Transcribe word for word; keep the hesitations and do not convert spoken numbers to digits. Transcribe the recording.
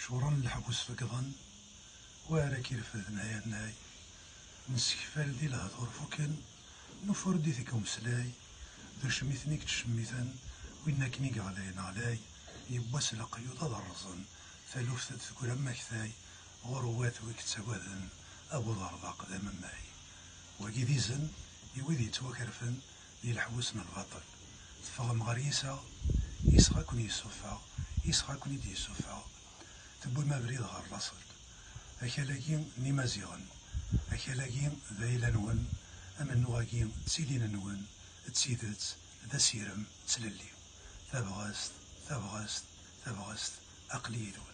شوران الحبوس فقضا وراك يرفدنا يا ناي نسكفال دي الهضور فوكن نفر دي ذيك مسلاي در شميثنيك تشميثن وإنا كنيق علينا علي يباس لقيوض ضرزن ثالوفت تذكر مكثاي غروات ويك تسوادن أبو ضرباق ذا مماي وكي زن يوذي توكرفن دي الحوسنا الباطل تفغم غريسة يسغا كون يسوفا يسغا كون يدي يسوفا تبوي ما بريد غير راسل أكالاكين نيمازيغن أكالاكين ذايلا نون أما نواكين تسيلين نون تسيدت ذا سيرم تسللي ثابغاست ثابغاست ثابغاست أقليدون.